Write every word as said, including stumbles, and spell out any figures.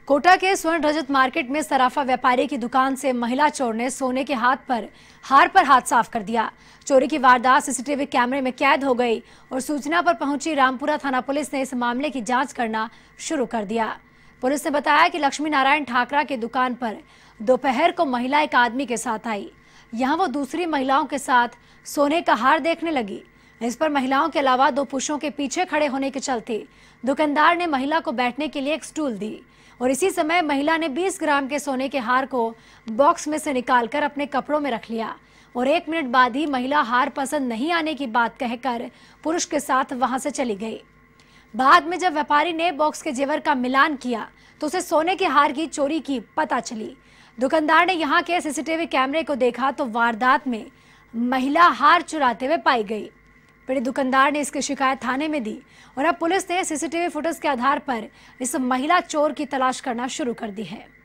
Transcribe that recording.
कोटा के स्वर्ण रजत मार्केट में सराफा व्यापारी की दुकान से महिला चोर ने सोने के हाथ पर हार पर हाथ साफ कर दिया। चोरी की वारदात सीसीटीवी कैमरे में कैद हो गई और सूचना पर पहुंची रामपुरा थाना पुलिस ने इस मामले की जांच करना शुरू कर दिया। पुलिस ने बताया कि लक्ष्मी नारायण ठाकरा की दुकान पर दोपहर को महिला एक आदमी के साथ आई। यहां वो दूसरी महिलाओं के साथ सोने का हार देखने लगी। इस पर महिलाओं के अलावा दो पुरुषों के पीछे खड़े होने के चलते दुकानदार ने महिला को बैठने के लिए एक स्टूल दी और इसी समय महिला ने बीस ग्राम के सोने के हार को बॉक्स में से निकालकर अपने कपड़ों में रख लिया और एक मिनट बाद ही महिला हार पसंद नहीं आने की बात कहकर पुरुष के साथ वहां से चली गई। बाद में जब व्यापारी ने बॉक्स के जेवर का मिलान किया तो उसे सोने के हार की चोरी की पता चली। दुकानदार ने यहाँ के सीसीटीवी कैमरे को देखा तो वारदात में महिला हार चुराते हुए पाई गई। पीड़ित दुकानदार ने इसकी शिकायत थाने में दी और अब पुलिस ने सीसीटीवी फुटेज के आधार पर इस महिला चोर की तलाश करना शुरू कर दी है।